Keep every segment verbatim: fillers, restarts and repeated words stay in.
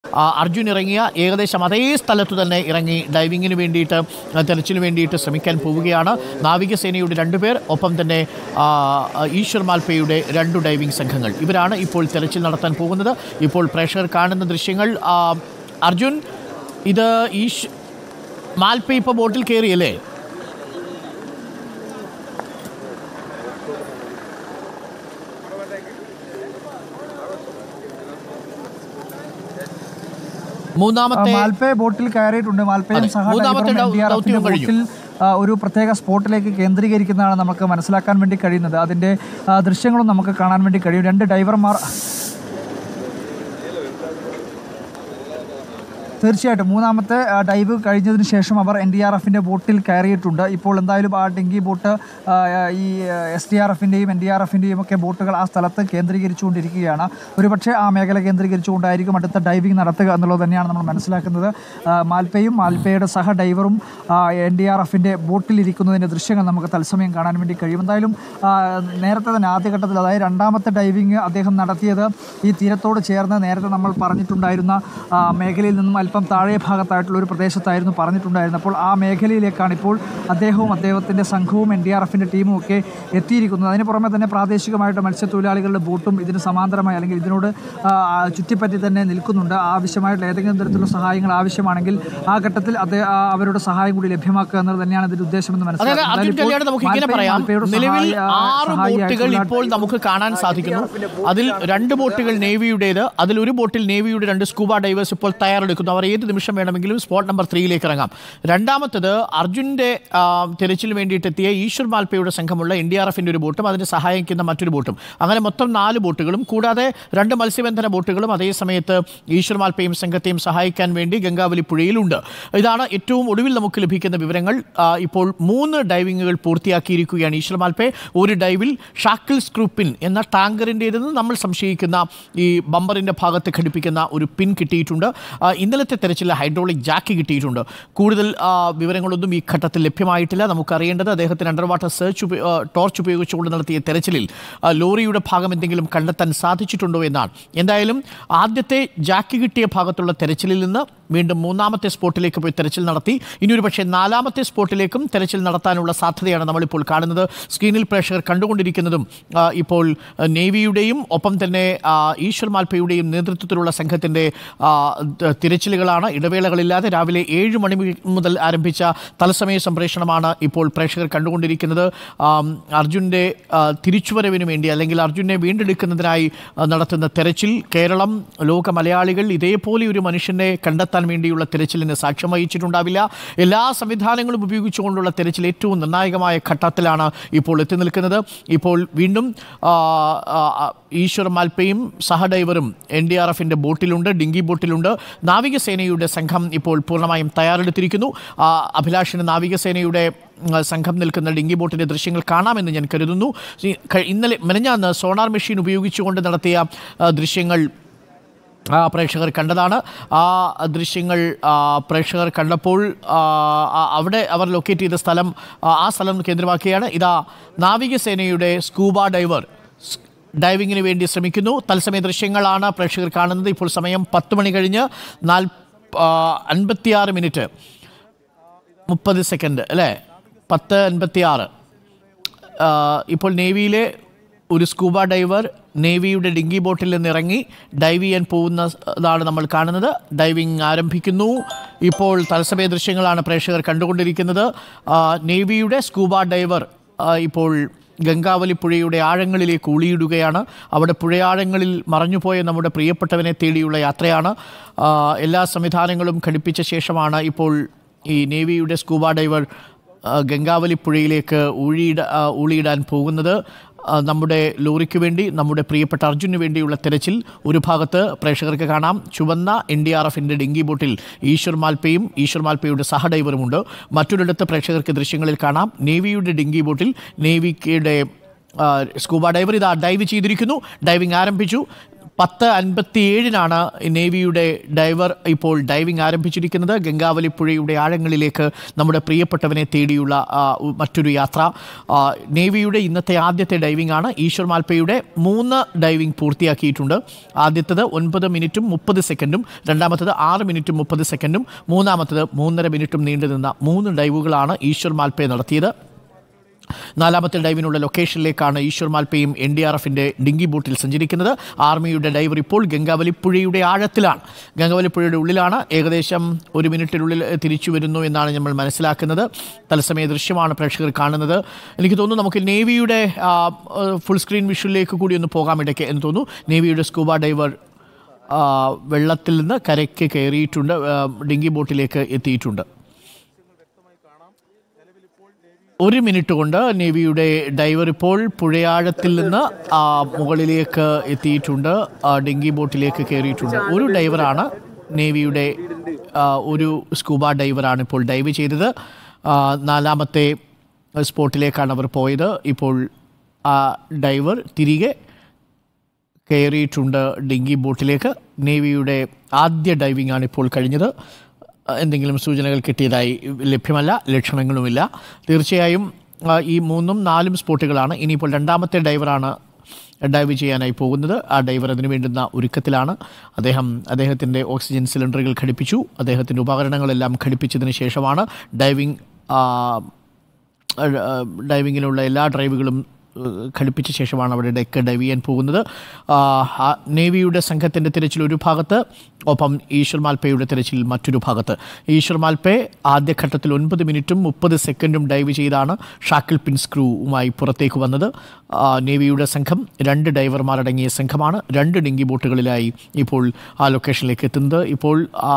അർജുൻ ഇറങ്ങിയ ഏകദേശം അതേ സ്ഥലത്തു തന്നെ ഇറങ്ങി ഡൈവിങ്ങിന് വേണ്ടിയിട്ട് തെരച്ചിലിന് വേണ്ടിയിട്ട് ശ്രമിക്കാൻ പോവുകയാണ്. നാവികസേനയുടെ രണ്ടുപേർ, ഒപ്പം തന്നെ ഈശ്വർ മാൽപ്പയുടെ രണ്ടു ഡൈവിംഗ് സംഘങ്ങൾ. ഇവരാണ് ഇപ്പോൾ തെരച്ചിൽ നടത്താൻ പോകുന്നത്. ഇപ്പോൾ പ്രേക്ഷകർ കാണുന്ന ദൃശ്യങ്ങൾ. അർജുൻ, ഇത് ഈശ് മാൽപ്പ ഇപ്പോൾ ബോട്ടിൽ കയറിയല്ലേ? മൂന്നാമത്തെ മാൽപ്പെ ബോട്ടിൽ കയറിയിട്ടുണ്ട്. മാൽപ്പയും ബോട്ടിൽ ഒരു പ്രത്യേക സ്പോട്ടിലേക്ക് കേന്ദ്രീകരിക്കുന്നതാണ് നമുക്ക് മനസ്സിലാക്കാൻ വേണ്ടി കഴിയുന്നത്. അതിൻ്റെ ദൃശ്യങ്ങളും നമുക്ക് കാണാൻ വേണ്ടി കഴിയും. രണ്ട് ഡൈവർമാർ തീർച്ചയായിട്ടും മൂന്നാമത്തെ ഡൈവ് കഴിഞ്ഞതിന് ശേഷം അവർ എൻ ഡി ആർ എഫിൻ്റെ ബോട്ടിൽ കയറിയിട്ടുണ്ട്. ഇപ്പോൾ എന്തായാലും ആ ഡിങ്കി ബോട്ട് ഈ എസ് ഡി ആർ എഫിൻ്റെയും എൻ ഡി ആർ എഫിൻ്റെയും ഒക്കെ ബോട്ടുകൾ ആ സ്ഥലത്ത് കേന്ദ്രീകരിച്ചുകൊണ്ടിരിക്കുകയാണ്. ഒരുപക്ഷെ ആ മേഖല കേന്ദ്രീകരിച്ചുകൊണ്ടായിരിക്കും അടുത്ത ഡൈവിംഗ് നടത്തുക എന്നുള്ളത് തന്നെയാണ് നമ്മൾ മനസ്സിലാക്കുന്നത്. മാൽപ്പയും മാൽപ്പയുടെ സഹ ഡൈവറും എൻ ഡി ആർ എഫിൻ്റെ ബോട്ടിലിരിക്കുന്നതിൻ്റെ ദൃശ്യങ്ങൾ നമുക്ക് തത്സമയം കാണാൻ വേണ്ടി കഴിയും. എന്തായാലും നേരത്തെ തന്നെ ആദ്യഘട്ടത്തിൽ, അതായത് രണ്ടാമത്തെ ഡൈവിംഗ് അദ്ദേഹം നടത്തിയത് ഈ തീരത്തോട് ചേർന്ന് നേരത്തെ നമ്മൾ പറഞ്ഞിട്ടുണ്ടായിരുന്ന മേഖലയിൽ നിന്നും അല്പം താഴെ ഭാഗത്തായിട്ടുള്ള ഒരു പ്രദേശത്തായിരുന്നു പറഞ്ഞിട്ടുണ്ടായിരുന്നത്. അപ്പോൾ ആ മേഖലയിലേക്കാണ് ഇപ്പോൾ അദ്ദേഹവും അദ്ദേഹത്തിൻ്റെ സംഘവും എൻ ഡി ആർ എഫിൻ്റെ ടീമും ഒക്കെ എത്തിയിരിക്കുന്നത്. അതിന് പുറമെ തന്നെ പ്രാദേശികമായിട്ട് മത്സ്യത്തൊഴിലാളികളുടെ ബോട്ടും ഇതിന് സമാന്തരമായി അല്ലെങ്കിൽ ഇതിനോട് ചുറ്റിപ്പറ്റി തന്നെ നിൽക്കുന്നുണ്ട്. ആവശ്യമായിട്ടുള്ള ഏതെങ്കിലും തരത്തിലുള്ള സഹായങ്ങൾ ആവശ്യമാണെങ്കിൽ ആ ഘട്ടത്തിൽ അദ്ദേഹം അവരുടെ സഹായം കൂടി ലഭ്യമാക്കുക എന്നത് തന്നെയാണ് ഇതിൻ്റെ ഉദ്ദേശമെന്ന് മനസ്സിലാക്കുന്നത്. ഇപ്പോൾ നമുക്ക് കാണാൻ സാധിക്കുന്നു. അതിൽ രണ്ട് ബോട്ടുകൾ നേവിയുടേത്. അതിൽ ഒരു ബോട്ടിൽ നേവിയുടെ രണ്ട് സ്കൂബ ഡൈവേഴ്സ് ഇപ്പോൾ തയ്യാറെടുക്കുന്നു. അവർ ഏത് നിമിഷം വേണമെങ്കിലും സ്പോട്ട് നമ്പർ ത്രീയിലേക്ക് ഇറങ്ങാം. രണ്ടാമത്തത് അർജുൻ്റെ തിരച്ചിലിന് വേണ്ടിയിട്ടെത്തിയ ഈശ്വർ മാൽപ്പയുടെ സംഘമുള്ള എൻ ഡി ആർ എഫിൻ്റെ ഒരു ബോട്ടും അതിനെ സഹായിക്കുന്ന മറ്റൊരു ബോട്ടും, അങ്ങനെ മൊത്തം നാല് ബോട്ടുകളും കൂടാതെ രണ്ട് മത്സ്യബന്ധന ബോട്ടുകളും അതേ സമയത്ത് ഈശ്വർ മാൽപ്പയും സംഘത്തെയും സഹായിക്കാൻ വേണ്ടി ഗംഗാവലി പുഴയിലുണ്ട്. ഇതാണ് ഏറ്റവും ഒടുവിൽ നമുക്ക് ലഭിക്കുന്ന വിവരങ്ങൾ. ഇപ്പോൾ മൂന്ന് ഡൈവിങ്ങുകൾ പൂർത്തിയാക്കിയിരിക്കുകയാണ് ഈശ്വർ മാൽപ്പെ. ഒരു ഡൈവിൽ ഷാക്കിൾ സ്ക്രൂ പിൻ എന്ന ടാങ്കറിൻ്റേതെന്ന് നമ്മൾ സംശയിക്കുന്ന ഈ ബമ്പറിൻ്റെ ഭാഗത്ത് ഘടിപ്പിക്കുന്ന ഒരു പിൻ കിട്ടിയിട്ടുണ്ട്. ഇന്നലത്തെ തെരച്ചിൽ ഹൈഡ്രോളിക് ജാക്ക് കിട്ടിയിട്ടുണ്ട്. കൂടുതൽ വിവരങ്ങളൊന്നും ഈ ഘട്ടത്തിൽ ലഭ്യമായിട്ടില്ല. നമുക്കറിയേണ്ടത് അദ്ദേഹത്തിന് അണ്ടർ വാട്ടർ സെർച്ച് ടോർച്ച് ഉപയോഗിച്ചുകൊണ്ട് നടത്തിയ തെരച്ചിലിൽ ലോറിയുടെ ഭാഗം എന്തെങ്കിലും കണ്ടെത്താൻ സാധിച്ചിട്ടുണ്ടോ എന്നാണ്. എന്തായാലും ആദ്യത്തെ ജാക്ക് കിട്ടിയ ഭാഗത്തുള്ള തെരച്ചിലിൽ നിന്ന് വീണ്ടും മൂന്നാമത്തെ സ്പോട്ടിലേക്ക് പോയി തെരച്ചിൽ നടത്തി. ഇനിയൊരു പക്ഷേ നാലാമത്തെ സ്പോട്ടിലേക്കും തെരച്ചിൽ നടത്താനുള്ള സാധ്യതയാണ് നമ്മളിപ്പോൾ കാണുന്നത്. സ്ക്രീനിൽ പ്രേക്ഷകർ കണ്ടുകൊണ്ടിരിക്കുന്നതും ഇപ്പോൾ നേവിയുടെയും ഒപ്പം തന്നെ ഈശ്വർ മാൽപ്പയുടെയും നേതൃത്വത്തിലുള്ള സംഘത്തിൻ്റെ തിരച്ചിലുകളാണ്. ഇടവേളകളില്ലാതെ രാവിലെ ഏഴ് മണി മുതൽ ആരംഭിച്ച തത്സമയ സംപ്രേഷണമാണ് ഇപ്പോൾ പ്രേക്ഷകർ കണ്ടുകൊണ്ടിരിക്കുന്നത്. അർജുൻ്റെ തിരിച്ചുവരവിന് വേണ്ടി അല്ലെങ്കിൽ അർജുനെ വീണ്ടെടുക്കുന്നതിനായി നടത്തുന്ന തെരച്ചിൽ. കേരളം, ലോക മലയാളികൾ ഇതേപോലെ ഒരു മനുഷ്യനെ കണ്ടെത്താൻ വേണ്ടിയുള്ള തെരച്ചിലിന് സാക്ഷ്യം വഹിച്ചിട്ടുണ്ടാവില്ല. എല്ലാ സംവിധാനങ്ങളും ഉപയോഗിച്ചുകൊണ്ടുള്ള തെരച്ചിൽ ഏറ്റവും നിർണായകമായ ഘട്ടത്തിലാണ് ഇപ്പോൾ എത്തി നിൽക്കുന്നത്. ഇപ്പോൾ വീണ്ടും ഈശ്വർ മാൽപ്പയും സഹഡൈവറും എൻ ഡി ആർ എഫിൻ്റെ ബോട്ടിലുണ്ട്, ഡിങ്കി ബോട്ടിലുണ്ട്. നാവികസേനയുടെ സംഘം ഇപ്പോൾ പൂർണ്ണമായും തയ്യാറെടുത്തിരിക്കുന്നു. അഭിലാഷിന് നാവികസേനയുടെ സംഘം നിൽക്കുന്ന ഡിങ്കി ബോട്ടിൻ്റെ ദൃശ്യങ്ങൾ കാണാമെന്ന് ഞാൻ കരുതുന്നു. ഇന്നലെ മെനഞ്ഞാന്ന് സോണാർ മെഷീൻ ഉപയോഗിച്ചുകൊണ്ട് നടത്തിയ ദൃശ്യങ്ങൾ പ്രേക്ഷകർ കണ്ടതാണ്. ആ ദൃശ്യങ്ങൾ പ്രേക്ഷകർ കണ്ടപ്പോൾ അവിടെ അവർ ലൊക്കേറ്റ് ചെയ്ത സ്ഥലം ആ സ്ഥലം കേന്ദ്രമാക്കിയാണ്. ഇതാ നാവികസേനയുടെ സ്കൂബ ഡൈവർ ഡൈവിങ്ങിന് വേണ്ടി ശ്രമിക്കുന്നു. തത്സമയ ദൃശ്യങ്ങളാണ് പ്രേക്ഷകർ കാണുന്നത്. ഇപ്പോൾ സമയം പത്ത് മണി കഴിഞ്ഞ് നാൽ അൻപത്തിയാറ് മിനിറ്റ് മുപ്പത് സെക്കൻഡ് അല്ലേ, പത്ത് അൻപത്തിയാറ്. ഇപ്പോൾ നേവിയിലെ ഒരു സ്കൂബ ഡൈവർ നേവിയുടെ ഡിങ്കി ബോട്ടിൽ നിന്ന് ഇറങ്ങി ഡൈവ് ചെയ്യാൻ പോകുന്നതാണ് നമ്മൾ കാണുന്നത്. ഡൈവിംഗ് ആരംഭിക്കുന്നു. ഇപ്പോൾ തത്സമയ ദൃശ്യങ്ങളാണ് പ്രേക്ഷകർ കണ്ടുകൊണ്ടിരിക്കുന്നത്. നേവിയുടെ സ്കൂബ ഡൈവർ ഇപ്പോൾ ഗംഗാവലി പുഴയുടെ ആഴങ്ങളിലേക്ക് ഊളിയിടുകയാണ്. അവിടെ പുഴയാഴങ്ങളിൽ മറഞ്ഞുപോയ നമ്മുടെ പ്രിയപ്പെട്ടവനെ തേടിയുള്ള യാത്രയാണ്. എല്ലാ സംവിധാനങ്ങളും ഘടിപ്പിച്ച ശേഷമാണ് ഇപ്പോൾ ഈ നേവിയുടെ സ്കൂബ ഡൈവർ ഗംഗാവലി പുഴയിലേക്ക് ഊഴിയിട ഊളിയിടാൻ പോകുന്നത്. നമ്മുടെ ലോറിക്ക് വേണ്ടി, നമ്മുടെ പ്രിയപ്പെട്ട അർജുന് വേണ്ടിയുള്ള തെരച്ചിൽ ഒരു ഭാഗത്ത് പ്രേക്ഷകർക്ക് കാണാം. ചുവന്ന എൻ ഡി ആർ എഫിൻ്റെ ഡിങ്കി ബോട്ടിൽ ഈശ്വർ മാൽപ്പയും ഈശ്വർ മാൽപ്പയുടെ സഹഡൈവറുമുണ്ട്. മറ്റൊരിടത്ത് പ്രേക്ഷകർക്ക് ദൃശ്യങ്ങളിൽ കാണാം നേവിയുടെ ഡിങ്കി ബോട്ടിൽ നേവിയുടെ സ്കൂബ ഡൈവർ ഇതാ ഡൈവ് ചെയ്തിരിക്കുന്നു. ഡൈവിംഗ് ആരംഭിച്ചു. പത്ത് അൻപത്തിയേഴിനാണ് നേവിയുടെ ഡൈവർ ഇപ്പോൾ ഡൈവിംഗ് ആരംഭിച്ചിരിക്കുന്നത്. ഗംഗാവലി പുഴയുടെ ആഴങ്ങളിലേക്ക് നമ്മുടെ പ്രിയപ്പെട്ടവനെ തേടിയുള്ള മറ്റൊരു യാത്ര. നേവിയുടെ ഇന്നത്തെ ആദ്യത്തെ ഡൈവിംഗ് ആണ്. ഈശ്വർ മാൽപ്പയുടെ മൂന്ന് ഡൈവിംഗ് പൂർത്തിയാക്കിയിട്ടുണ്ട്. ആദ്യത്തേത് ഒൻപത് മിനിറ്റും മുപ്പത് സെക്കൻഡും, രണ്ടാമത്തേത് ആറ് മിനിറ്റും മുപ്പത് സെക്കൻഡും, മൂന്നാമത്തേത് മൂന്നര മിനിറ്റും നീണ്ടുനിന്ന മൂന്ന് ഡൈവുകളാണ് ഈശ്വർ മാൽപ്പെ നടത്തിയത്. നാലാമത്തെ ഡൈവിനുള്ള ലൊക്കേഷനിലേക്കാണ് ഈശ്വർ മാൽപ്പയും എൻ ഡി ആർ എഫിൻ്റെ ഡിങ്കി ബോട്ടിൽ സഞ്ചരിക്കുന്നത്. ആർമിയുടെ ഡൈവർ ഇപ്പോൾ ഗംഗാവലി പുഴയുടെ ആഴത്തിലാണ്, ഗംഗാവലി പുഴയുടെ ഉള്ളിലാണ്. ഏകദേശം ഒരു മിനിറ്റിനുള്ളിൽ തിരിച്ചു വരുന്നു എന്നാണ് നമ്മൾ മനസ്സിലാക്കുന്നത്. തത്സമയ ദൃശ്യമാണ് പ്രേക്ഷകർ കാണുന്നത്. എനിക്ക് തോന്നുന്നു നമുക്ക് നേവിയുടെ ഫുൾ സ്ക്രീൻ വിഷ്വലിലേക്ക് കൂടി ഒന്ന് പോകാം ഇടയ്ക്ക് എന്ന് തോന്നുന്നു. നേവിയുടെ സ്കൂബ ഡൈവർ വെള്ളത്തിൽ നിന്ന് കരയ്ക്ക് കയറിയിട്ടുണ്ട്, ഡിങ്കി ബോട്ടിലേക്ക് എത്തിയിട്ടുണ്ട്. ഒരു മിനിറ്റ് കൊണ്ട് നേവിയുടെ ഡൈവർ ഇപ്പോൾ പുഴയാഴത്തിൽ നിന്ന് മുകളിലേക്ക് എത്തിയിട്ടുണ്ട്, ഡിങ്കി ബോട്ടിലേക്ക് കയറിയിട്ടുണ്ട്. ഒരു ഡൈവറാണ് നേവിയുടെ ഒരു സ്കൂബ ഡൈവറാണ് ഇപ്പോൾ ഡൈവ് ചെയ്തത്. നാലാമത്തെ സ്പോട്ടിലേക്കാണ് അവർ പോയത്. ഇപ്പോൾ ആ ഡൈവർ തിരികെ കയറിയിട്ടുണ്ട് ഡിങ്കി ബോട്ടിലേക്ക്. നേവിയുടെ ആദ്യ ഡൈവിംഗ് ആണ് ഇപ്പോൾ കഴിഞ്ഞത്. എന്തെങ്കിലും സൂചനകൾ കിട്ടിയതായി ലഭ്യമല്ല, ലക്ഷണങ്ങളുമില്ല. തീർച്ചയായും ഈ മൂന്നും നാലും സ്പോട്ടുകളാണ്. ഇനിയിപ്പോൾ രണ്ടാമത്തെ ഡൈവറാണ് ഡൈവ് ചെയ്യാനായി പോകുന്നത്. ആ ഡൈവർ അതിനു വേണ്ടുന്ന ഒരുക്കത്തിലാണ്. അദ്ദേഹം അദ്ദേഹത്തിൻ്റെ ഓക്സിജൻ സിലിണ്ടറുകൾ ഘടിപ്പിച്ചു. അദ്ദേഹത്തിൻ്റെ ഉപകരണങ്ങളെല്ലാം ഘടിപ്പിച്ചതിന് ശേഷമാണ് ഡൈവിംഗ് ഡൈവിങ്ങിനുള്ള എല്ലാ ഡ്രൈവുകളും ഘടിപ്പിച്ച ശേഷമാണ് അവിടെ ഡെക്ക് ഡൈവ് ചെയ്യാൻ പോകുന്നത്. നേവിയുടെ സംഘത്തിൻ്റെ തിരച്ചിൽ ഒരു ഭാഗത്ത്, ഒപ്പം ഈശ്വർ മാൽപ്പയുടെ തിരച്ചിൽ മറ്റൊരു ഭാഗത്ത്. ഈശ്വർ മാൽപ്പെ ആദ്യഘട്ടത്തിൽ ഒൻപത് മിനിറ്റും മുപ്പത് സെക്കൻഡും ഡൈവ് ചെയ്താണ് ഷാക്കിൾ പിൻ സ്ക്രൂവുമായി പുറത്തേക്ക് വന്നത്. നേവിയുടെ സംഘം രണ്ട് ഡൈവർമാരടങ്ങിയ സംഘമാണ്. രണ്ട് ഡിങ്കി ബോട്ടുകളിലായി ഇപ്പോൾ ആ ലൊക്കേഷനിലേക്ക് എത്തുന്നത്. ഇപ്പോൾ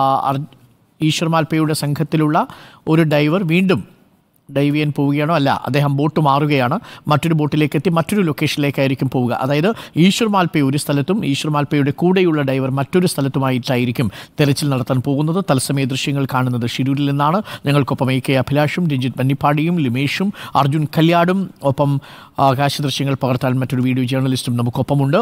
ഈശ്വർ മാൽപ്പയുടെ സംഘത്തിലുള്ള ഒരു ഡൈവർ വീണ്ടും ഡൈവ് ചെയ്യാൻ പോവുകയാണോ? അല്ല, അദ്ദേഹം ബോട്ട് മാറുകയാണ്. മറ്റൊരു ബോട്ടിലേക്ക് എത്തി മറ്റൊരു ലൊക്കേഷനിലേക്കായിരിക്കും പോവുക. അതായത് ഈശ്വർ മാൽപ്പെ ഒരു സ്ഥലത്തും ഈശ്വർ മാൽപ്പയുടെ കൂടെയുള്ള ഡൈവർ മറ്റൊരു സ്ഥലത്തുമായിട്ടായിരിക്കും തെരച്ചിൽ നടത്താൻ പോകുന്നത്. തത്സമയ ദൃശ്യങ്ങൾ കാണുന്നത് ഷിരൂരിൽ നിന്നാണ്. ഞങ്ങൾക്കൊപ്പം എ കെ അഭിലാഷും രഞ്ജിത്ത് മന്നിപ്പാടിയും ലിമേഷും അർജുൻ കല്യാടും, ഒപ്പം ആകാശ ദൃശ്യങ്ങൾ പകർത്താൻ മറ്റൊരു വീഡിയോ ജേർണലിസ്റ്റും നമുക്കൊപ്പമുണ്ട്.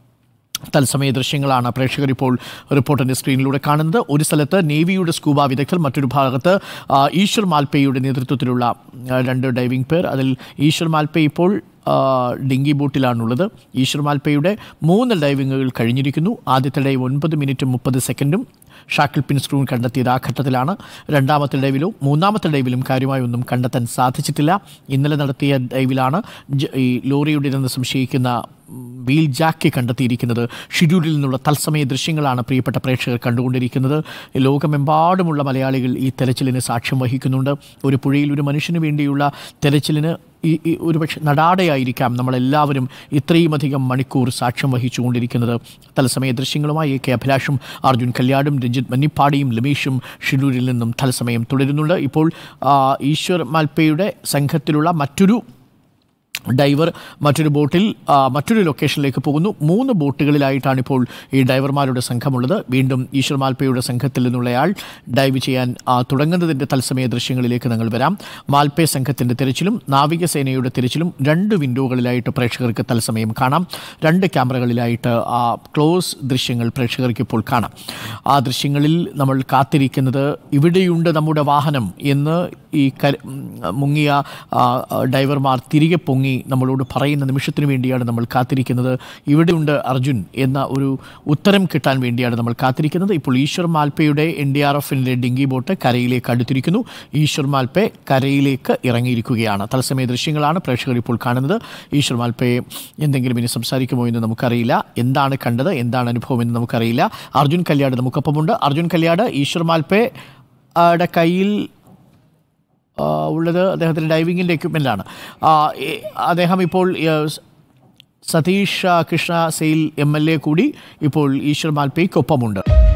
തത്സമയ ദൃശ്യങ്ങളാണ് പ്രേക്ഷകർ ഇപ്പോൾ റിപ്പോർട്ടിൻ്റെ സ്ക്രീനിലൂടെ കാണുന്നത്. ഒരു സ്ഥലത്ത് നേവിയുടെ സ്കൂബ വിദഗ്ധർ, മറ്റൊരു ഭാഗത്ത് ഈശ്വർ മാൽപ്പയുടെ നേതൃത്വത്തിലുള്ള രണ്ട് ഡൈവിംഗ് പേർ. അതിൽ ഈശ്വർ മാൽപ്പെ ഇപ്പോൾ ഡിങ്കി ബോട്ടിലാണുള്ളത്. ഈശ്വർ മാൽപ്പയുടെ മൂന്ന് ഡൈവിങ്ങുകൾ കഴിഞ്ഞിരിക്കുന്നു. ആദ്യത്തെ ഡൈവ് ഒൻപത് മിനിറ്റും മുപ്പത് സെക്കൻഡും ഷാക്കിൾ പിൻ സ്ക്രൂ കണ്ടെത്തിയത് ആ ഘട്ടത്തിലാണ്. രണ്ടാമത്തെ ഡൈവിലും മൂന്നാമത്തെ ഡൈവിലും കാര്യമായി ഒന്നും കണ്ടെത്താൻ സാധിച്ചിട്ടില്ല. ഇന്നലെ നടത്തിയ ഡൈവിലാണ് ഈ ലോറിയുടേതെന്ന് സംശയിക്കുന്ന വീൽ ജാക്ക് കണ്ടെത്തിയിരിക്കുന്നത്. ഷിരൂരിൽ നിന്നുള്ള തത്സമയ ദൃശ്യങ്ങളാണ് പ്രിയപ്പെട്ട പ്രേക്ഷകർ കണ്ടുകൊണ്ടിരിക്കുന്നത്. ലോകമെമ്പാടുമുള്ള മലയാളികൾ ഈ തെരച്ചിലിന് സാക്ഷ്യം വഹിക്കുന്നുണ്ട്. ഒരു പുഴയിൽ ഒരു മനുഷ്യന് വേണ്ടിയുള്ള തെരച്ചിലിന് ഈ ഒരുപക്ഷെ നടാടെയായിരിക്കാം നമ്മളെല്ലാവരും ഇത്രയുമധികം മണിക്കൂർ സാക്ഷ്യം വഹിച്ചുകൊണ്ടിരിക്കുന്നത്. തത്സമയ ദൃശ്യങ്ങളുമായി എ കെ അഭിലാഷും അർജുൻ കല്യാടും രഞ്ജിത്ത് മന്നിപ്പാടിയും ലമീഷും ഷിരൂരിൽ നിന്നും തത്സമയം തുടരുന്നുണ്ട്. ഇപ്പോൾ ഈശ്വർ മാൽപ്പയുടെ സംഘത്തിലുള്ള മറ്റൊരു ഡൈവർ മറ്റൊരു ബോട്ടിൽ മറ്റൊരു ലൊക്കേഷനിലേക്ക് പോകുന്നു. മൂന്ന് ബോട്ടുകളിലായിട്ടാണ് ഇപ്പോൾ ഈ ഡൈവർമാരുടെ സംഘമുള്ളത്. വീണ്ടും ഈശ്വർ മാൽപ്പയുടെ സംഘത്തിൽ നിന്നുള്ളയാൾ ഡൈവ് ചെയ്യാൻ തുടങ്ങുന്നതിൻ്റെ തത്സമയ ദൃശ്യങ്ങളിലേക്ക് ഞങ്ങൾ വരാം. മാൽപ്പെ സംഘത്തിൻ്റെ തിരച്ചിലും നാവികസേനയുടെ തിരച്ചിലും രണ്ട് വിൻഡോകളിലായിട്ട് പ്രേക്ഷകർക്ക് തത്സമയം കാണാം. രണ്ട് ക്യാമറകളിലായിട്ട് ആ ക്ലോസ് ദൃശ്യങ്ങൾ പ്രേക്ഷകർക്ക് ഇപ്പോൾ കാണാം. ആ ദൃശ്യങ്ങളിൽ നമ്മൾ കാത്തിരിക്കുന്നത് ഇവിടെയുണ്ട് നമ്മുടെ വാഹനം എന്ന് ഈ ക മുങ്ങിയ ഡൈവർമാർ തിരികെ പൊങ്ങി നമ്മളോട് പറയുന്ന നിമിഷത്തിന് വേണ്ടിയാണ് നമ്മൾ കാത്തിരിക്കുന്നത്. ഇവിടെയുണ്ട് അർജുൻ എന്ന ഒരു ഉത്തരം കിട്ടാൻ വേണ്ടിയാണ് നമ്മൾ കാത്തിരിക്കുന്നത്. ഇപ്പോൾ ഈശ്വർ മാൽപ്പയുടെ എൻ ഡി ആർ എഫിൻ്റെ ഡിങ്കി ബോട്ട് കരയിലേക്ക് അടുത്തിരിക്കുന്നു. ഈശ്വർ മാൽപ്പെ കരയിലേക്ക് ഇറങ്ങിയിരിക്കുകയാണ്. തത്സമയ ദൃശ്യങ്ങളാണ് പ്രേക്ഷകർ ഇപ്പോൾ കാണുന്നത്. ഈശ്വർ മാൽപ്പെ എന്തെങ്കിലും ഇനി സംസാരിക്കുമോ എന്ന് നമുക്കറിയില്ല. എന്താണ് കണ്ടത്, എന്താണ് അനുഭവം എന്ന് നമുക്കറിയില്ല. അർജുൻ കല്യാട് നമുക്കൊപ്പമുണ്ട്. അർജുൻ കല്യാട്, ഈശ്വർ മാൽപ്പെ യുടെ കയ്യിൽ ഉള്ളത് അദ്ദേഹത്തിൻ്റെ ഡൈവിങ്ങിൻ്റെ എക്യുപ്മെൻ്റാണ്. അദ്ദേഹം ഇപ്പോൾ Satish Krishna Sail M L A കൂടി ഇപ്പോൾ ഈശ്വർ മാൽപ്പയ്ക്കൊപ്പമുണ്ട്.